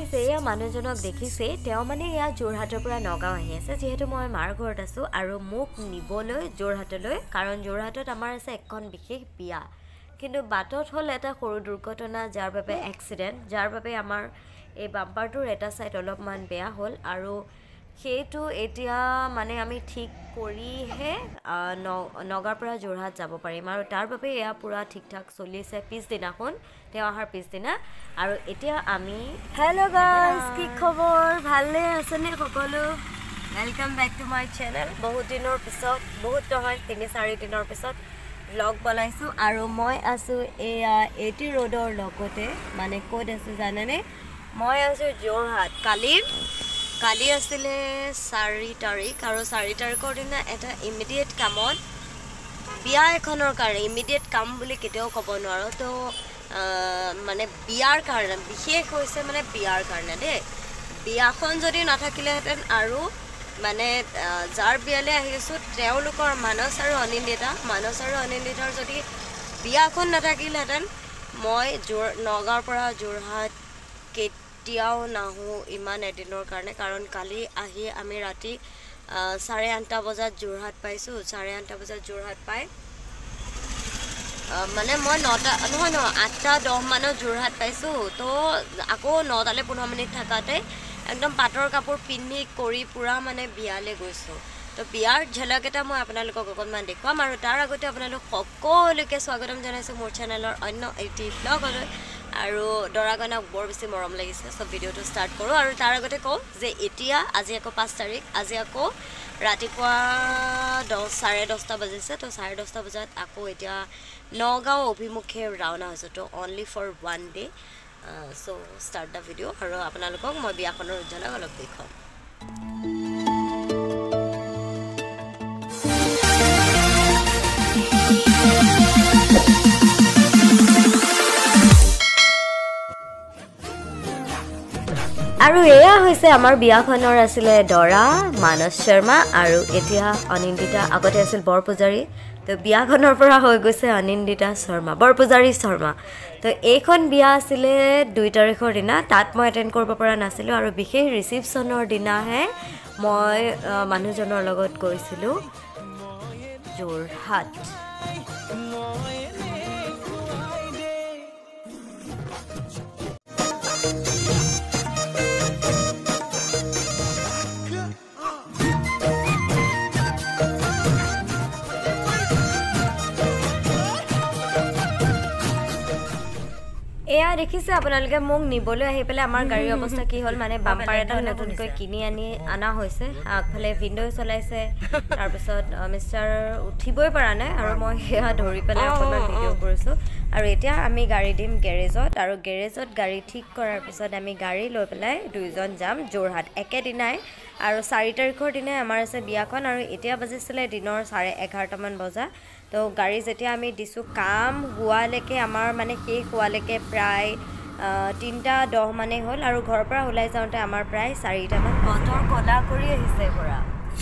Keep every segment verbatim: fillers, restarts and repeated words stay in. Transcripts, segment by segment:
guys এয়া মানুহজনক দেখিছে তেও মানে ইয়া জোৰহাটৰ পৰা নগাঁও আহি আছে যেহেতু মই মাৰ ঘৰত আছো আৰু মোক নিবলৈ জোৰহাটলৈ কাৰণ জোৰহাটত আমাৰ আছে এখন বিশেষ বিয়া কিন্তু বাটত হল এটা সৰু দুৰ্ঘটনা যাৰ বাবে এক্সিডেন্ট যাৰ বাবে আমাৰ এই বাম্পাৰটোৰ এটা সাইড অলপমান বেয়া হল আৰু সেইটো এতিয়া মানে আমি ঠিক কৰিহে নগাঁৱৰ পৰা জোৰহাট যাব পাৰিম আৰু তাৰ বাবে এয়া পুৰা ঠিক ঠাক চলিছে পিছদিনাখন তেও আহাৰ পিছদিনা আৰু এতিয়া আমি হেল্ল' গাইস কি খবৰ ভালে আছেনে সকলো welcome back to my channel বহুত দিনৰ পিছত বহুত নহয় তিনি চাৰি দিনৰ পিছত ব্লগ বনাইছো আৰু মই আছো এয়া এটি ৰোডৰ লগতে মানে ক'ত আছো জানেনে মই আছো জোৰহাট কালি কালি আছিলে চাৰি তাৰিখ আৰু চাৰি তাৰিখৰ দিনা এটা ইমিডিয়েট কামত বিয়া এখনৰ কাৰণে ইমিডিয়েট কাম বুলি কেতিয়াও ক'ব নোৱাৰো তো মানে বিয়াৰ কাৰণে বিশেষ হৈছে মানে বিয়াৰ কাৰণে দেই বিয়াখন যদি নাথাকিলেহেঁতেন আৰু মানে যাৰ বিয়ালৈ আহিছো তেওঁলোকৰ মানস আৰু অনিন্দিতা মানস আৰু অনিন্দিতাৰ যদি বিয়াখন নাথাকিলেহেঁতেন মই জোৰ নগাঁৱৰ পৰা যোৰহাট কেতিয়াও নাহো ইমান এদিনৰ কাৰণে কাৰণ কালি আহি আমি ৰাতি চাৰে আঠটা বজাত যোৰহাট পাইছো চাৰে আঠটা বজাত যোৰহাট পাই মানে মই নটা নহয় নহয় আঠটা দহ মানত যোৰহাট পাইছো তো আকৌ নটালৈ পোন্ধৰ মিনিট থাকাতে একদম পাটৰ কাপোৰ পিন্ধি কৰি পুৰা মানে বিয়ালৈ গৈছো তো বিয়াৰ ঝলক এটা মই আপোনালোকক অকণমান দেখুৱাম আৰু তাৰ আগতে আপোনালোক সকলোকে স্বাগতম জনাইছো মোৰ চেনেলৰ অন্য এটি ব্লগলৈ আৰু দৰাগণক বৰ বেছি মৰম লাগিছে সব ভিডিঅ'টো ষ্টাৰ্ট কৰোঁ আৰু তাৰ আগতে কওঁ যে এতিয়া আজি আকৌ পাঁচ তাৰিখ আজি আকৌ ৰাতিপুৱা দহ চাৰে দহটা বাজিছে তো চাৰে দহটা বজাত আকৌ এতিয়া নগাঁও অভিমুখে ৰাওনা হৈছোঁ তো only for one day so' start the video' আৰু আপোনালোকক মই বিয়াখনৰ উজ্জ্বলক অলপ দেখুৱাম আৰু এয়া হৈছে আমাৰ বিয়াখনৰ আছিলে দৰা মানস শৰ্মা আৰু এতিয়া অনিন্দিতা আগতে আছিল বৰপূজাৰী তো বিয়াখনৰ পৰা হৈ গৈছে অনিন্দিতা শৰ্মা বৰপূজাৰী শৰ্মা তো এইখন বিয়া আছিলে দুই তাৰিখৰ দিনা তাত মই এটেণ্ড কৰিব পৰা নাছিলোঁ আৰু বিশেষ ৰিচিপশ্যনৰ দিনাহে মই মানুহজনৰ লগত গৈছিলোঁ যোৰহাট এয়া দেখিছে আপোনালোকে মোক নিবলৈ আহি পেলাই আমাৰ গাড়ীৰ অৱস্থা কি হ'ল মানে বাম্পাৰ এটা নতুনকৈ কিনি আনি অনা হৈছে আগফালে উইণ্ডো চলাইছে তাৰপিছত মিষ্টাৰ উঠিবই পৰা নাই আৰু মই সেয়া ধৰি পেলাই অকণমান ভিডিঅ' কৰিছোঁ আৰু এতিয়া আমি গাড়ী দিম গেৰেজত আৰু গেৰেজত গাড়ী ঠিক কৰাৰ পিছত আমি গাড়ী লৈ পেলাই দুইজন যাম যোৰহাট একেদিনাই আৰু চাৰি তাৰিখৰ দিনাই আমাৰ আছে বিয়াখন আৰু এতিয়া বাজিছিলে দিনৰ চাৰে এঘাৰটামান বজা তো গাড়ী যেতিয়া আমি দিছোঁ কাম হোৱালৈকে আমাৰ মানে শেষ হোৱালৈকে প্ৰায় তিনিটা দহ মানে হ'ল আৰু ঘৰৰ পৰা ওলাই যাওঁতে আমাৰ প্ৰায় চাৰিটামান বতৰ ক'লা কৰি আহিছে পৰা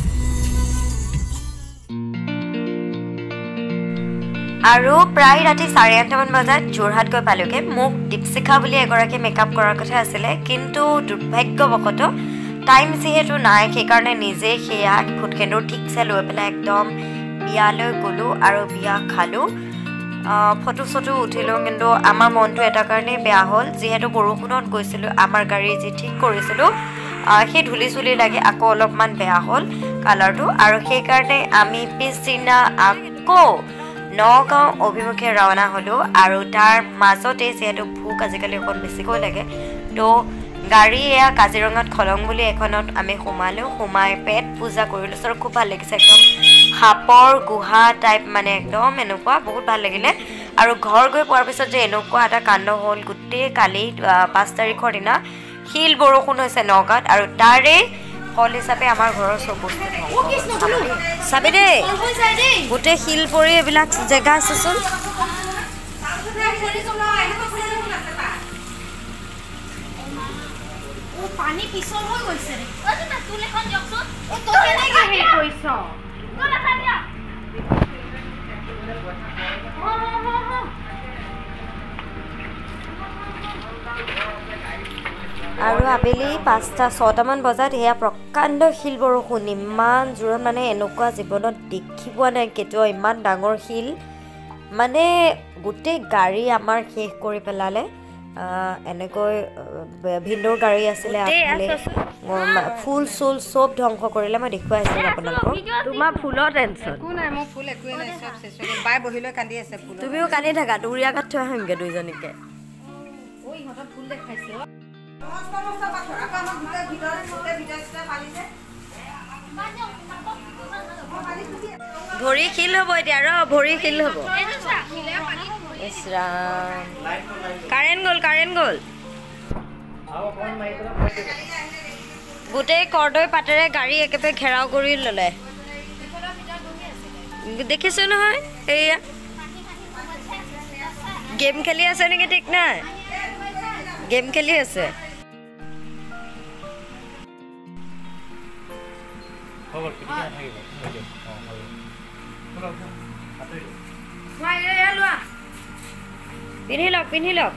আৰু প্ৰায় ৰাতি চাৰে আঠটামান বজাত যোৰহাট গৈ পালোঁগৈ মোক দীপশিখা বুলি এগৰাকী মেকআপ কৰাৰ কথা আছিলে কিন্তু দুৰ্ভাগ্যবশতঃ টাইম যিহেতু নাই সেইকাৰণে নিজে সেয়া ফুটখেন্দুৰ ঠিকছে লৈ পেলাই একদম বিয়ালৈ গ'লোঁ আৰু বিয়া খালোঁ ফটো চটো উঠিলোঁ কিন্তু আমাৰ মনটো এটা কাৰণেই বেয়া হ'ল যিহেতু বৰষুণত গৈছিলোঁ আমাৰ গাড়ী যি ঠিক কৰিছিলোঁ সেই ধূলি চুলি লাগি আকৌ অলপমান বেয়া হ'ল কালাৰটো আৰু সেইকাৰণে আমি পিছদিনা আকৌ নগাঁও অভিমুখে ৰাওনা হ'লোঁ আৰু তাৰ মাজতে যিহেতু ভোক আজিকালি অকণ বেছিকৈ লাগে তো গাড়ী এয়া কাজিৰঙাত খলং বুলি এখনত আমি সোমালোঁ সোমাই পেট পূজা কৰিলোঁ আৰু খুব ভাল লাগিছে একদম সাপৰ গুহা টাইপ মানে একদম এনেকুৱা বহুত ভাল লাগিলে আৰু ঘৰ গৈ পোৱাৰ পিছত যে এনেকুৱা এটা কাণ্ড হ'ল গোটেই কালি পাঁচ তাৰিখৰ দিনা শিল বৰষুণ হৈছে নগাঁৱত আৰু তাৰে ফল হিচাপে আমাৰ ঘৰৰ চব বস্তু চাবি দেই গোটেই শিল পৰি এইবিলাক জেগা আছেচোন পানী পিছল হৈ গৈছে ঐ তুমি তুল এখন দিয়কচোন ও তো কেনেকে হে কৈছ তুল এখন দিয়া হ হ হ আৰু আবেলি পাঁচটা ছটামান বজাত এয়া প্ৰকাণ্ড শিল বৰষুণ ইমান জোৰত মানে এনেকুৱা জীৱনত দেখি পোৱা নাই কেতিয়াও ইমান ডাঙৰ শিল মানে গোটেই গাড়ী আমাৰ শেষ কৰি পেলালে এনেকৈ ভিন্দৰ গাড়ী আছিলে আগফালে ফুল চুল চব ধ্বংস কৰিলে মই দেখুৱাই আছিলোঁ আপোনালোকক তোমাৰ ফুলৰ টেনশ্যন একো নাই মোৰ ফুল একোৱে নাই চব চেছ হৈ গ'ল বাই বহিলৈ কান্দি আছে ফুল তুমিও কান্দি থাকা দুৰীয়া কাঠ থৈ আহিমগৈ দুইজনীকে ঐ ইহঁতৰ ফুল দেখাইছে মস্ত মস্ত পাথৰ আকৌ আমাৰ গোটেই ভিতৰত গোটেই ভিতৰত ফালিছে ভৰি শিল হ'ব এতিয়া ৰ ভৰি শিল হ'ব ইছ ৰাম কাৰেণ্ট গ'ল কাৰেণ্ট গ'ল গোটেই কৰ্দৈ পাতেৰে গাড়ী একেবাৰে ঘেৰাও কৰি ল'লে দেখিছোঁ নহয় এয়া গেম খেলি আছে নেকি ঠিক নাই গেম খেলি আছে পিন্ধি লওক পিন্ধি লওক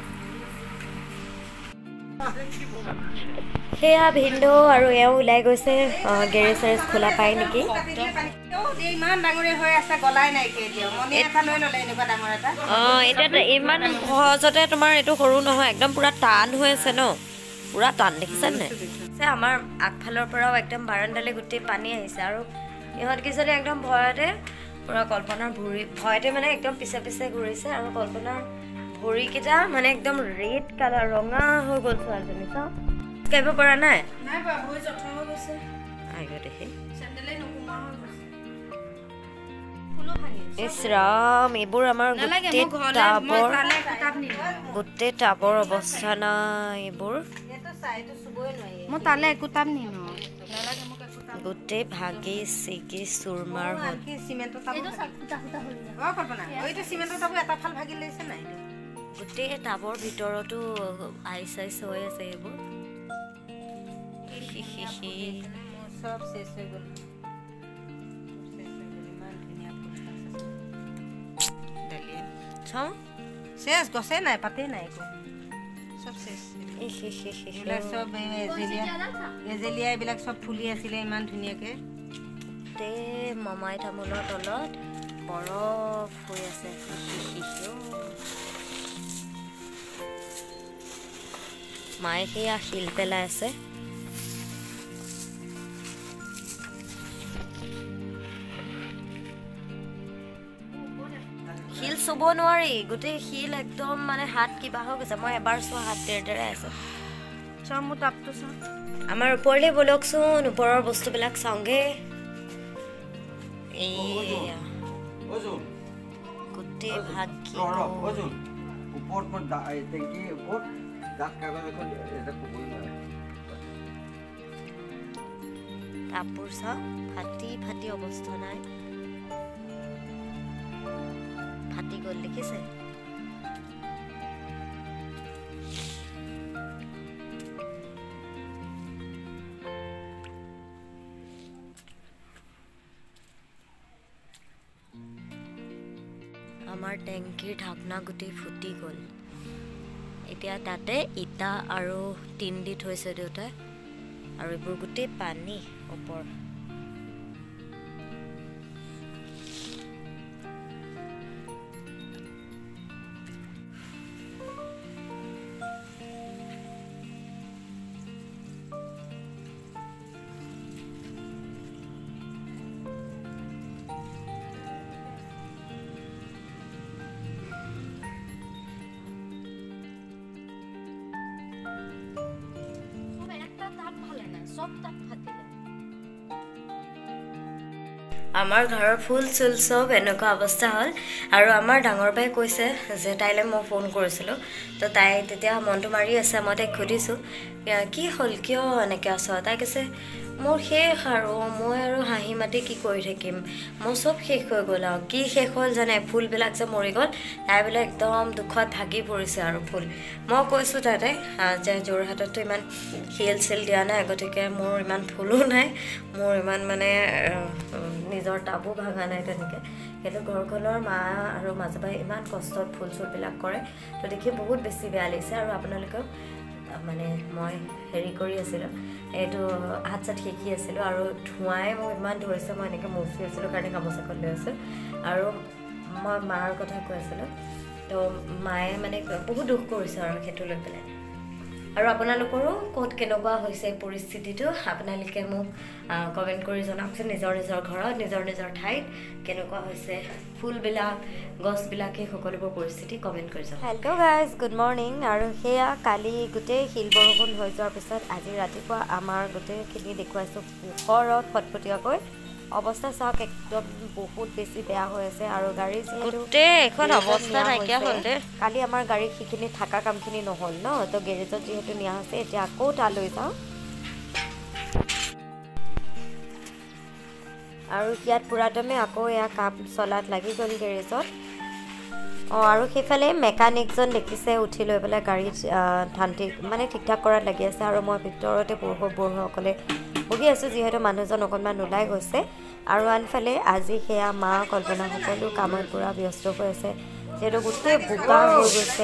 সেয়া ভিন্দু আৰু এওঁ ওলাই গৈছে গেৰেজ চেৰেজ খোলা পায় নেকি ইমান ডাঙৰে হৈ আছে গলাই নাইকিয়া এতিয়া মনে এটা লৈ ল'লে এনেকুৱা ডাঙৰ এটা অঁ এতিয়া ইমান সহজতে তোমাৰ এইটো সৰু নহয় একদম পুৰা টান হৈ আছে ন পুৰা টান দেখিছেনে নাই আমাৰ আগফালৰ পৰাও একদম বাৰাণ্ডালৈ গোটেই পানী আহিছে আৰু ইহঁত কিজনী একদম ভয়তে পুৰা কল্পনাৰ ভৰি ভয়তে মানে একদম পিছে পিছে ঘূৰিছে আৰু কল্পনাৰ ভৰিকেইটা মানে একদম ৰেড কালাৰ ৰঙা হৈ গ'ল ছোৱালীজনী চাওঁ কাঢ়িব পৰা নাই নাই বা ভৰি জঠা হৈ গৈছে আহিব দেখি চেণ্ডেলে নোকোমা হৈ গৈছে ফুলো ভাঙি ইছ ৰাম এইবোৰ আমাৰ গোটেই টাবৰ গোটেই টাবৰ অৱস্থা নাই এইবোৰ মই তালে একো তাপ নিনো গোটেই ভাগি চিগি চুৰমাৰ হ'ল গোটেই টাবৰ ভিতৰতো আইচ আইচ হৈ আছে এইবোৰ চব শেষ হৈ গ'ল শেষ গছে নাই পাতে নাই একো চব শেষ এইবিলাক চব এজেলিয়া এজেলিয়া এইবিলাক চব ফুলি আছিলে ইমান ধুনীয়াকৈ গোটেই মমাই তামোলৰ তলত বৰফ হৈ আছে মায়ে সেয়া শিল পেলাই আছে শিল চুব নোৱাৰি গোটেই শিল একদম মানে হাত কিবা হৈ গৈছে মই এবাৰ চোৱা হাত তেৰে তেৰে আছে চোৱা মোৰ তাপটো চোৱা আমাৰ ওপৰলৈ বলকচোন ওপৰৰ বস্তুবিলাক চাওঁগে এয়া গোটেই ভাগ কাপোৰ চাওঁ ফাটি ফাটি অৱস্থা নাই ফাটি গ'ল দেখিছে আমাৰ টেংকিৰ ঢাকনা গোটেই ফুটি গ'ল এতিয়া তাতে ইটা আৰু টিন দি থৈছে দেউতাই আৰু এইবোৰ গোটেই পানী ওপৰ আমাৰ ঘৰৰ ফুল চুল চব এনেকুৱা অৱস্থা হ'ল আৰু আমাৰ ডাঙৰ বাই কৈছে যে তাইলৈ মই ফোন কৰিছিলোঁ তো তাই তেতিয়া মনটো মাৰি আছে মই তাইক সুধিছোঁ কি হ'ল কিয় এনেকৈ আছ তাই কৈছে মোৰ শেষ আৰু মই আৰু হাঁহি মাতি কি কৰি থাকিম মোৰ চব শেষ হৈ গ'ল আৰু কি শেষ হ'ল জানে ফুলবিলাক যে মৰি গ'ল তাই বোলে একদম দুখত ভাগি পৰিছে আৰু ফুল মই কৈছোঁ তাতে যে যোৰহাটততো ইমান শিল চিল দিয়া নাই গতিকে মোৰ ইমান ফুলো নাই মোৰ ইমান মানে নিজৰ টাবো ভাগা নাই তেনেকৈ কিন্তু ঘৰখনৰ মা আৰু মাজবাই ইমান কষ্টত ফুল চুলবিলাক কৰে তো দেখি বহুত বেছি বেয়া লাগিছে আৰু আপোনালোকেও মানে মই হেৰি কৰি আছিলোঁ এইটো হাত চাত শিকি আছিলোঁ আৰু ধোঁৱাই মোক ইমান ধৰিছে মই এনেকৈ মুচি আছিলোঁ কাৰণে গামোচাখন লৈ আছোঁ আৰু মই মাৰ কথা কৈ আছিলোঁ তো মায়ে মানে বহুত দুখ কৰিছে আৰু সেইটো লৈ পেলাই আৰু আপোনালোকৰো ক'ত কেনেকুৱা হৈছে পৰিস্থিতিটো আপোনালোকে মোক কমেণ্ট কৰি জনাওকচোন নিজৰ নিজৰ ঘৰত নিজৰ নিজৰ ঠাইত কেনেকুৱা হৈছে ফুলবিলাক গছবিলাক এই সকলোবোৰ পৰিস্থিতি কমেণ্ট কৰি জনাওক হেল্ল' গাইজ গুড মৰ্ণিং আৰু সেয়া কালি গোটেই শিল বৰষুণ হৈ যোৱাৰ পিছত আজি ৰাতিপুৱা আমাৰ গোটেইখিনি দেখুৱাইছোঁ পোহৰত ফটফটীয়াকৈ অৱস্থা চাওক একদম বহুত বেছি বেয়া হৈ আছে আৰু গাড়ী গোটেই এখন অৱস্থা নাইকিয়া হ'ল দে কালি আমাৰ গাড়ীত সেইখিনি থকা কামখিনি নহ'ল ন তো গেৰেজত যিহেতু নিয়া হৈছে এতিয়া আকৌ তালৈ যাওঁ আৰু ইয়াত পুৰাদমে আকৌ এয়া কাম চলাত লাগি গ'ল গেৰেজত অঁ আৰু সেইফালে মেকানিকজন দেখিছে উঠি লৈ পেলাই গাড়ীত ধান ঠিক মানে ঠিক ঠাক কৰাত লাগি আছে আৰু মই ভিতৰতে বঢ়ো বঢ়োসকলে বহি আছোঁ যিহেতু মানুহজন অকণমান ওলাই গৈছে আৰু আনফালে আজি সেয়া মা কল্পনা সকলো কামত পূৰা ব্যস্ত হৈ আছে যিহেতু গোটেই বোকা হৈ গৈছে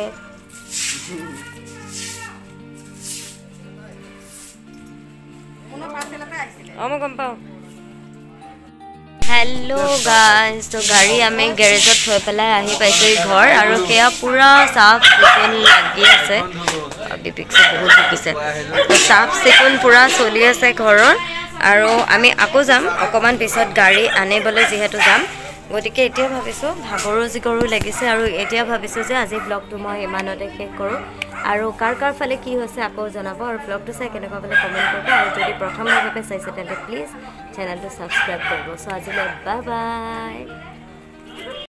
অঁ মই গম পাওঁ হেল্ল' গাইজ তো গাড়ী আমি গেৰেজত থৈ পেলাই আহি পাইছোঁ ঘৰ আৰু সেয়া পূৰা চাফ চিকুণ লাগি আছে ডিপিক্সে বহুত শিকিছে তো চাফ চিকুণ পূৰা চলি আছে ঘৰৰ আৰু আমি আকৌ যাম অকণমান পিছত গাড়ী আনিবলৈ যিহেতু যাম গতিকে এতিয়া ভাবিছোঁ ভাগৰো জিগৰো লাগিছে আৰু এতিয়া ভাবিছোঁ যে আজি ব্লগটো মই ইমানতে শেষ কৰোঁ আৰু কাৰ কাৰ ফালে কি হৈছে আকৌ জনাব আৰু ব্লগটো চাই কেনেকুৱা পালে কমেণ্ট কৰিব আৰু যদি প্ৰথমবাৰৰ বাবে চাইছে তেন্তে প্লিজ চেনেলটো ছাবস্ক্ৰাইব কৰিব চ' আজিলৈ বাই বাই